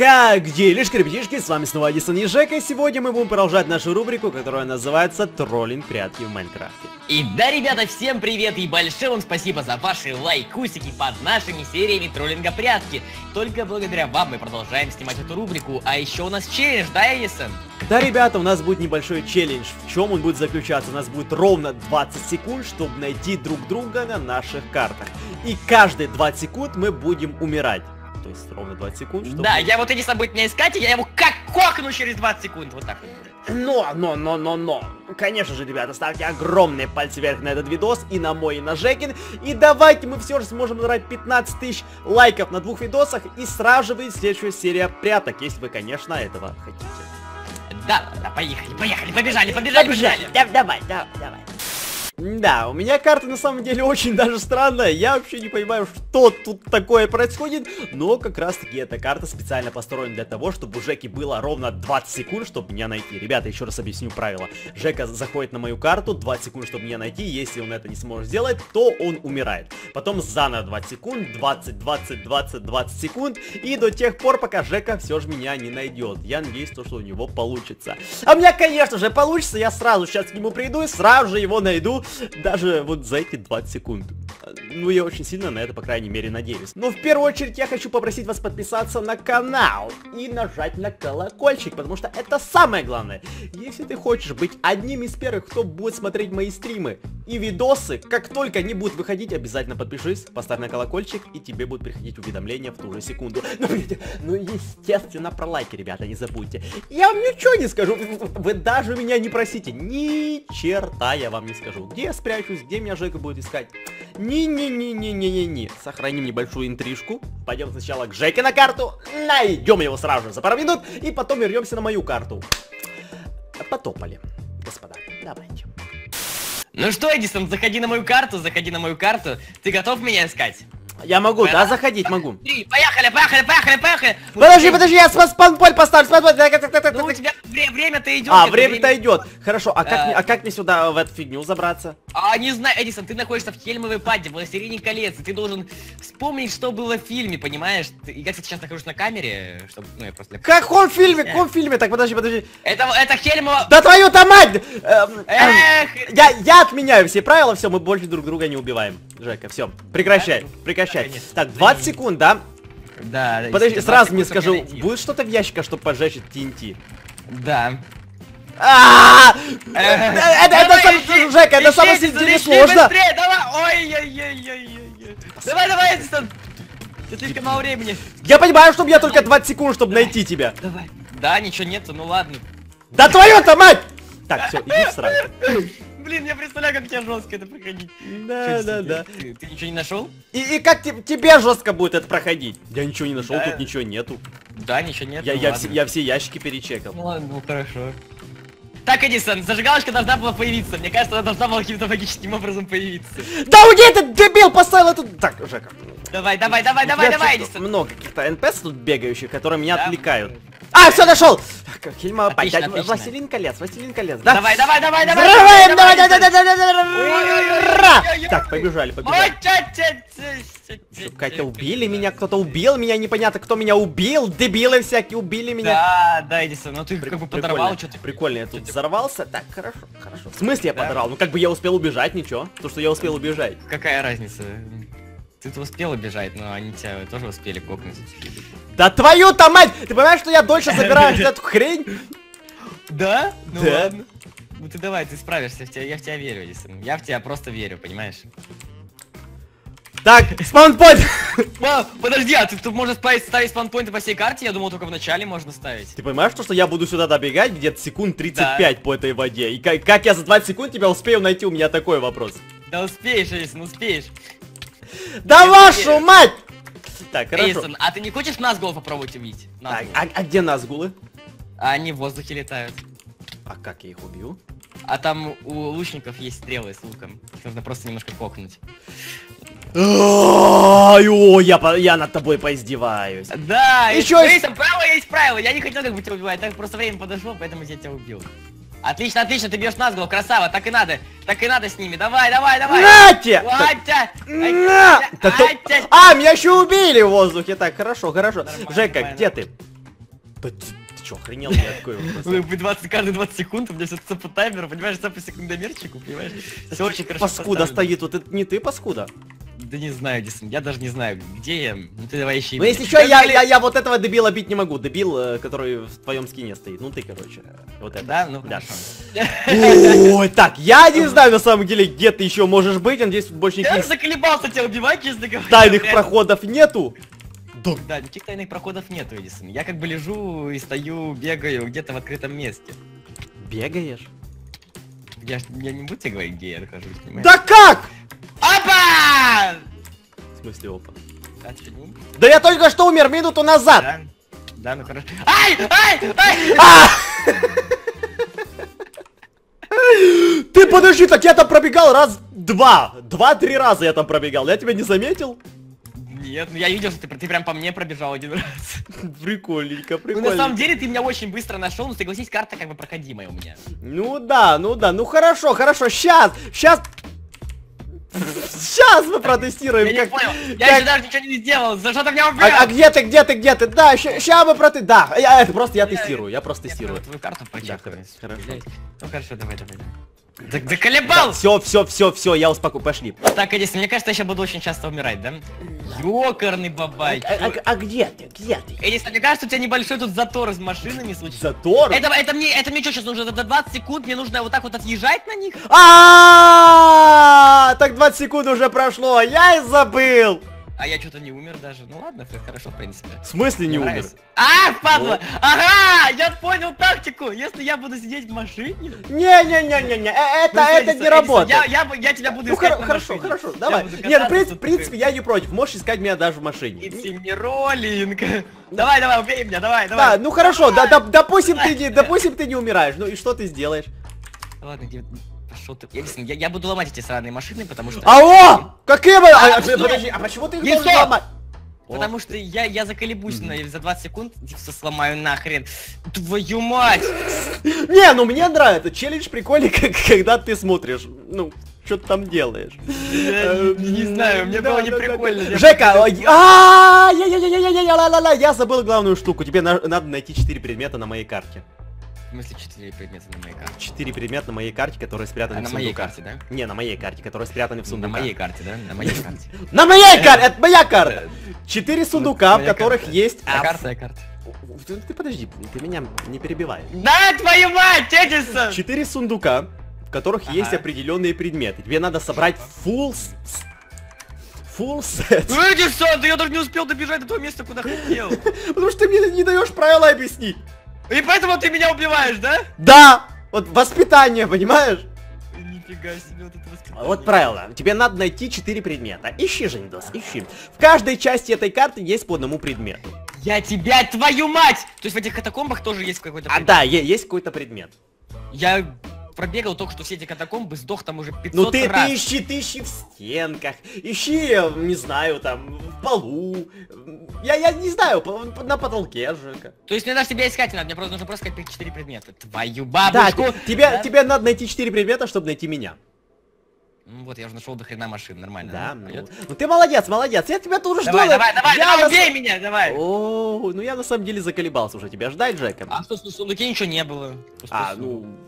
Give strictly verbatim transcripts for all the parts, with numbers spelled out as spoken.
Как делишки, ребятишки, с вами снова Эдисон и Жека, и сегодня мы будем продолжать нашу рубрику, которая называется «Троллинг прятки в Майнкрафте». И да, ребята, всем привет и большое вам спасибо за ваши лайкусики под нашими сериями троллинга прятки. Только благодаря вам мы продолжаем снимать эту рубрику, а еще у нас челлендж, да, Эдисон? Да, ребята, у нас будет небольшой челлендж. В чем он будет заключаться? У нас будет ровно двадцать секунд, чтобы найти друг друга на наших картах. И каждые двадцать секунд мы будем умирать. То есть ровно двадцать секунд, чтобы... Да, я вот Эдисон будет меня искать, и я его как кокну через двадцать секунд. Вот так вот. Но, но, но, но, но. Конечно же, ребята, ставьте огромные пальцы вверх на этот видос и на мой, и на Жекин. И давайте мы все же сможем набрать пятнадцать тысяч лайков на двух видосах. И сразу же будет следующая серия пряток, если вы, конечно, этого хотите. Да, да, поехали, поехали, побежали, побежали, побежали. Да, давай, да, давай. Да, у меня карта на самом деле очень даже странная. Я вообще не понимаю, что тут такое происходит. Но как раз таки эта карта специально построена для того, чтобы у Жеки было ровно двадцать секунд, чтобы меня найти. Ребята, еще раз объясню правила. Жека заходит на мою карту, двадцать секунд, чтобы меня найти. Если он это не сможет сделать, то он умирает. Потом заново двадцать секунд, двадцать, двадцать, двадцать, двадцать секунд. И до тех пор, пока Жека все же меня не найдет. Я надеюсь, то, что у него получится. А у меня, конечно же, получится. Я сразу сейчас к нему приду и сразу же его найду. Даже вот за эти двадцать секунд. Ну, я очень сильно на это, по крайней мере, надеюсь. Но в первую очередь я хочу попросить вас подписаться на канал и нажать на колокольчик, потому что это самое главное. Если ты хочешь быть одним из первых, кто будет смотреть мои стримы и видосы, как только они будут выходить, обязательно подпишись, поставь на колокольчик, и тебе будут приходить уведомления в ту же секунду. Ну, ну естественно, про лайки, ребята, не забудьте. Я вам ничего не скажу, вы даже меня не просите, ни черта я вам не скажу. Где я спрячусь, где меня Жека будет искать? Не-не-не-не-не-не-не. Сохраним небольшую интрижку. Пойдем сначала к Жеке на карту. Найдем его сразу же за пару минут. И потом вернемся на мою карту. Потопали, господа. Давайте. Ну что, Эдисон, заходи на мою карту, заходи на мою карту. Ты готов меня искать? Я могу, да, заходить могу. Три, поехали, поехали, поехали, поехали. Подожди, подожди, я спанполь поставлю. Ну, у тебя время-то идет. А, время-то идет. Хорошо, а как, а как мне сюда в эту фигню забраться? А, не знаю, Эдисон, ты находишься в Хельмовой паде, в Властелине колец, и ты должен вспомнить, что было в фильме, понимаешь? Я, кстати, сейчас нахожусь на камере, чтобы, ну, я просто... В каком фильме? В каком фильме? Так, подожди, подожди. Это, это Хельмова... Да твою-то мать! Эх! Я, я отменяю все правила, все, мы больше друг друга не убиваем. Жека, все, прекращай, прекращай. Так, двадцать секунд, да? Да. Подожди, сразу мне скажу, будет что-то в ящиках, чтобы поджечь ТНТ? Да. Это, Жека, это самое сильное сложно. Давай, давай, Эдисон. Ты слишком мало времени. Я понимаю, что у меня только двадцать секунд, чтобы найти тебя. Давай. Да, ничего нету, ну ладно. Да твою-то мать! Так, все, иди в сраку. Блин, я представляю, как тебе жестко это проходить. Да, да, да. Ты, ты ничего не нашел? И, и как te, тебе жестко будет это проходить? Я ничего не нашел, да. Тут ничего нету. Да, ничего нет. Я, ну, я, все, я все ящики перечекал. Ну ладно, ну хорошо. Так, Эдисон, зажигалочка должна была появиться. Мне кажется, она должна была каким-то магическим образом появиться. Да уйди, этот дебил поставил эту... Так, Жека. Давай, давай, давай, давай, давай, Эдисон. Много каких-то эн пи эс тут бегающих, которые меня да, отвлекают. А, все, нашел! Хельма, опять, Властелин колец, Властелин колец, да? Давай, давай, давай, давай! Взрываем, давай, давай, давай, давай! Так, побежали, побежали. Катя, убили меня, кто-то убил меня, непонятно, кто меня убил, дебилы всякие убили меня. Да, да, Эдисон, ну ты как бы подорвал что-то. Прикольно, я тут взорвался, так, хорошо, хорошо. В смысле я подорвал? Ну как бы я успел убежать, ничего, то что я успел убежать. Какая разница? Ты-то успел убежать, но они тебя тоже успели кокнуть. Да твою-то мать! Ты понимаешь, что я дольше собираю эту хрень? Да? Ну да. Ладно. Ну ты давай, ты справишься, я в тебя верю, Эдисон. Я в тебя просто верю, понимаешь? Так, спаунпоинт! Подожди, а ты тут можешь ставить спаунпоинты по всей карте? Я думал, только в начале можно ставить. Ты понимаешь, что я буду сюда добегать где-то секунд тридцать пять да. по этой воде? И как, как я за двадцать секунд тебя успею найти? У меня такой вопрос. Да успеешь, Эдисон, успеешь. Да вашу мать! Так, хорошо. Эдисон, а ты не хочешь назгулов попробовать убить? Так, а, а где назгулы? А они в воздухе летают. А как я их убью? А там у лучников есть стрелы с луком. Их нужно просто немножко кокнуть. О, я, я над тобой поиздеваюсь. Да, еще есть правила, есть правила. Я не хотел как бы тебя убивать, так просто время подошло, поэтому я тебя убил. Отлично, отлично, ты бьешь назголо, красава, так и надо, так и надо с ними, давай, давай, давай. Нате! На! А, меня еще убили в воздухе, так, хорошо, хорошо. Жека, где ты? Да ты, ты чё, охренел? Я такой вот просто... двадцать, каждые двадцать секунд у меня все по таймеру, понимаешь, все по секундомерчику, понимаешь? Все очень хорошо Паскуда поставлено. стоит, вот это не ты, паскуда? Да не знаю, Дисон, я даже не знаю, где я. Ну ты давай ищи. Ну если что, я, я, я вот этого дебила бить не могу. Дебил, э, который в твоем скине стоит. Ну ты, короче, вот это. Да, ну Да. хорошо. Ой, так, я не знаю на самом деле, где ты еще можешь быть. Я надеюсь, тут больше Я никаких заколебался тебя убивать, честно говоря. тайных реально. проходов нету. Да. Да, никаких тайных проходов нету, Эдисон. Я как бы лежу и стою, бегаю где-то в открытом месте. Бегаешь? Я, ж- я не буду тебе говорить, где я нахожусь, понимаешь? Да как? Опа! В смысле, опа? Отстегни. Да я только что умер минуту назад. Да, да, ну хорошо. Ай! Ай! Ай! А! Ты подожди, так я там пробегал раз два. Два-три раза я там пробегал. Я тебя не заметил? Нет, ну я видел, что ты, ты прям по мне пробежал один раз. Прикольненько, Ну прикольненько. на самом деле ты меня очень быстро нашел, но согласись, карта как бы проходимая у меня. Ну да, ну да, ну хорошо, хорошо, сейчас, сейчас, сейчас мы протестируем, Я не как, понял, я как- еще даже ничего не сделал, за что ты меня убил? а, а где ты, где ты, где ты, да, сейчас мы проте, да, я, это просто я тестирую, я просто Я тестирую. твою карту Да, прочекаю. хорошо. Ну хорошо, давай, давай. Да, да колебал! Все, все, все, все, я успокою, пошли. Так, Эдисон, мне кажется, я сейчас буду очень часто умирать, да? Ёкарный бабай. А, а- а где ты, где ты? Эдисон, мне кажется, у тебя небольшой тут затор с машинами случился. Затор? Это, это мне, это мне что сейчас нужно? За двадцать секунд мне нужно вот так вот отъезжать на них? А, так двадцать секунд уже прошло, а я и забыл. А я что-то не умер даже. Ну ладно, всё хорошо, в принципе. В смысле не Мне умер? нравится. А, падла! Ага! Я понял тактику! Если я буду сидеть в машине... Не-не-не-не-не, э, это, Ну, это Эдисон, не работает. Я, я, бу- я тебя буду Ну искать хоро- на хорошо, машине. хорошо, Я давай. буду Нет, в кататься принципе, в тут, принципе, я не против. Можешь искать меня даже в машине. It's in me rolling. Давай, давай, убей меня, давай, Да, давай. ну хорошо, да, да, допустим, ты не, допустим, ты не умираешь. Ну и что ты сделаешь? Ладно, где... Пошел ты. Эдисон, я, я буду ломать эти сраные машины, потому что... Алло! Какие вы... А, а, что? подожди, а почему ты их Не должен стоп! ломать? Потому что я, я заколебусь на, за двадцать секунд, и все сломаю нахрен. Твою мать! Не, ну мне нравится. Челлендж прикольный, как, когда ты смотришь. Ну, что ты там делаешь. Я не, не знаю, мне Да, было не да, да, прикольно. да. я Жека, просто- ой, а, я, я, я, я, я, я, ла, ла, ла, я забыл главную штуку. Тебе на- надо найти четыре предмета на моей карте. В смысле четыре предмета на моей карте? Четыре предмета на моей карте, которые спрятаны А в на моей сундуках. карте, да? Не, на моей карте, которые спрятаны в На сундуках. моей карте, да? На моей карте. На моей карте! Это моя карта! Четыре сундука, в Моя которых карта. есть... А а, карта, а карта. Ты, ты подожди, ты меня не перебивай. Да, твою мать, Эдисон! Четыре сундука, в которых Ага. есть определенные предметы. Тебе надо собрать full... с- с- Full set. Эдисон, да я даже не успел добежать до того места, куда хотел. Потому что ты мне не даешь правила объяснить. И поэтому ты меня убиваешь, да? Да! Вот воспитание, понимаешь? Нифига себе, вот это воспитание. Вот правило. Тебе надо найти четыре предмета. Ищи, Женидос, ищи. В каждой части этой карты есть по одному предмету. Я тебя, твою мать! То есть в этих катакомбах тоже есть какой-то А предмет? да, е- есть какой-то предмет. Я пробегал только что все эти катакомбы, сдох там уже пятьсот Ну ты, раз. ты ищи, ты ищи в стенках, ищи, не знаю, там, в полу. Я, я не знаю, по- на потолке, Жека. То есть мне даже тебя искать не надо, мне просто нужно просто сказать четыре предмета. Твою Да, бабушку! те- тебе, Да? тебе надо найти четыре предмета, чтобы найти меня. Ну вот, я уже нашел до хрена машин, нормально. Да, да? ну, Пойдет? ну ты молодец, молодец, я тебя тоже жду. Давай, давай, давай, Я давай, на убей с- меня, давай! О, ну я на самом деле заколебался уже тебя ждать, Жека. А что, в сундуке ничего не было. Пустой А, сундук. ну...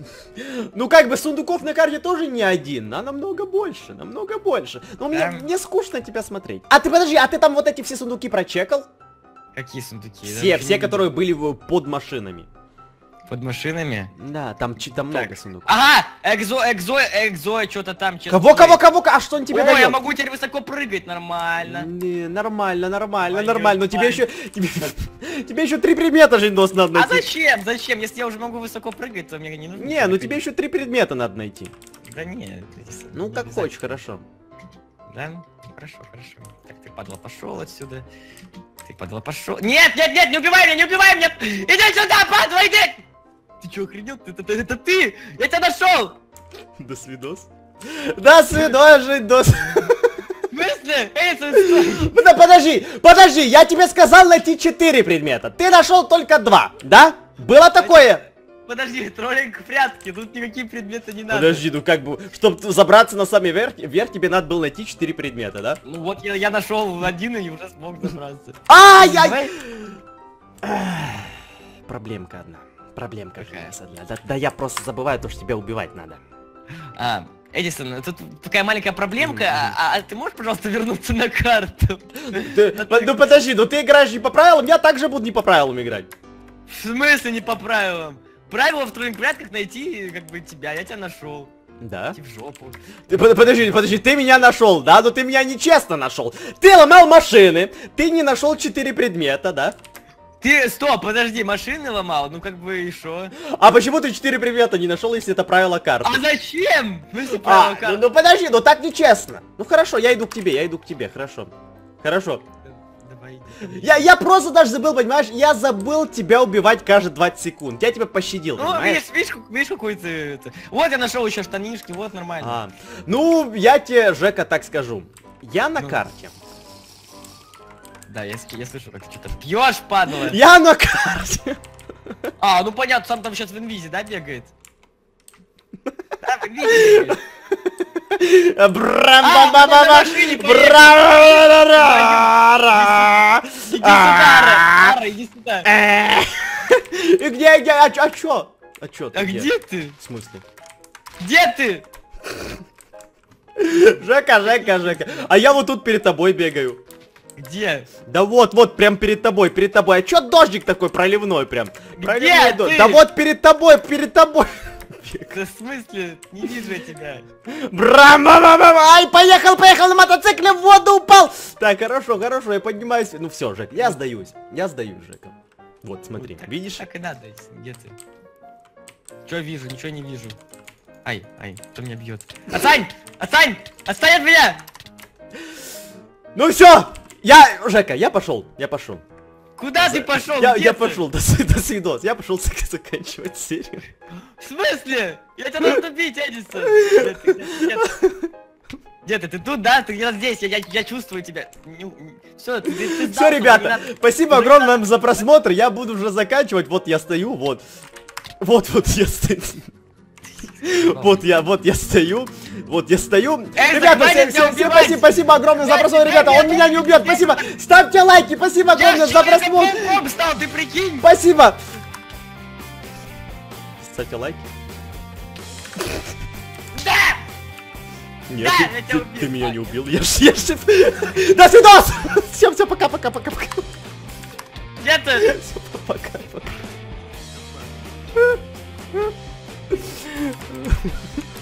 Ну как бы сундуков на карте тоже не один, а намного больше, намного больше. Но мне, Да. мне скучно тебя смотреть. А ты подожди, а ты там вот эти все сундуки прочекал? Какие сундуки? Я Все, даже все, не которые были в- под машинами. видел. Под машинами? Да, там, чи- там много Так. сундуков. Ага! Экзо, экзо, экзо, что-то там. честно Кого, кого, говоря. кого, а что он тебе О, дает? я могу теперь высоко прыгать, нормально. Не, нормально, нормально, Твою нормально. Но тебе мать. еще, тебе, тебе еще три предмета, Жендос, надо А найти. зачем? Зачем? Если я уже могу высоко прыгать, то мне не нужно. Не, ну тебе еще три предмета надо найти. Да нет. Ну не как обязательно. хочешь, хорошо. Да? Ну, хорошо, хорошо. Так, ты, падла, пошел отсюда. Ты, падла, пошел. Нет, нет, нет, не убивай меня, не убивай меня! Иди сюда, падла, иди! Ты что, охренел? Это, это, это ты! Я тебя нашел! До свидос. До свидос, Жендос. В смысле? Эй, стой! Да подожди, подожди, я тебе сказал найти четыре предмета. Ты нашел только два, да? Было такое? Подожди, троллинг в прятки, тут никакие предметы не надо. Подожди, ну как бы, чтобы забраться на самый верх, вверх тебе надо было найти четыре предмета, да? Ну вот я, я нашел один и уже смог забраться. Ай-яй! Давай. проблемка одна. Проблемка Какая? у нас одна. Да, да я просто забываю то, что тебя убивать надо. А, Эдисон, тут такая маленькая проблемка, а, а- а ты можешь, пожалуйста, вернуться на карту? Ты- по- ну подожди, ну ты играешь не по правилам, я также буду не по правилам играть. В смысле не по правилам? Правило в тройных порядках найти, как бы, тебя, я тебя нашел. Да? Иди в жопу. Ты, под- подожди, подожди, ты меня нашел, да? Но ты меня нечестно нашел. Ты ломал машины, ты не нашел четыре предмета, да? Ты, стоп, подожди, машины ломал? Ну как бы и шо? А почему ты четыре предмета не нашел, если это правило карты? А зачем? В смысле правило А, ну, карты? ну подожди, ну так нечестно. Ну хорошо, я иду к тебе, я иду к тебе, хорошо. Хорошо. Давай, иди. Я, я просто даже забыл, понимаешь, я забыл тебя убивать каждые двадцать секунд. Я тебя пощадил, Ну, понимаешь? видишь, видишь, как- видишь, какой ты... это- Вот я нашел еще штанишки, вот нормально. А, ну, я тебе, Жека, так скажу. Я на Ну. карте. Да, я, с- я слышу, как ты что-то пьешь, падла. Я на карте. А, ну понятно, сам там сейчас в инвизе, да, бегает? Да, в инвизе бегает. Брам А, бам бам он на бам машине поехал. бра Иди сюда, Ра, Ра, иди сюда. И где, где, а чё, а чё? А чё ты А где ты? В смысле? Где ты? Жека, Жека, Жека. А я вот тут перед тобой бегаю. Где? Да вот, вот, прям перед тобой, перед тобой. А чё дождик такой проливной прям? Проливной дождь. ты? Да вот перед тобой, перед тобой. Да в смысле? Не вижу я тебя. Брам, бам, бам, бам. Ай, поехал, поехал на мотоцикле, в воду упал. Так, хорошо, хорошо, я поднимаюсь. Ну все, Жек, я сдаюсь. Я сдаюсь, Жека. Вот, смотри, Вот так- видишь? Так и надо, где ты? Чё вижу, ничего не вижу. Ай, ай, кто меня бьет? Отстань! Отстань! Отстань от меня! Ну все, я, Жека, я пошел, я пошел. Куда ты пошел? Я, Где я ты? пошел, до, сви- до свидос. Я пошел зак- заканчивать серию. В смысле? Я тебя надо убить, Эдисон! Где ты? Где ты? Где ты? Ты тут, да? Ты где-то здесь, я, я, я чувствую тебя. Все, ты, ты, ты сдался, Все, не ребята, надо- спасибо не огромное надо- вам за просмотр. Я буду уже заканчивать. Вот я стою, вот. Вот, вот я стою. Вот я, вот я стою. Вот я стою. Эй, Ребята, хватит всем, меня всем, всем убивать! спасибо, спасибо огромное за Нет, просмотр, нет, ребята. нет, Он меня нет, не убьет. нет, Спасибо. нет. Ставьте лайки. Спасибо огромное Я за человеком просмотр. пауком стал, ты прикинь! Спасибо. Ставьте лайки. Да! Нет, Да, ты, я тебя ты- убил. ты меня не убил. Я ж, я ж... До свидос! Всем, все, пока, пока, пока, пока. Где ты? Всё, пока, пока.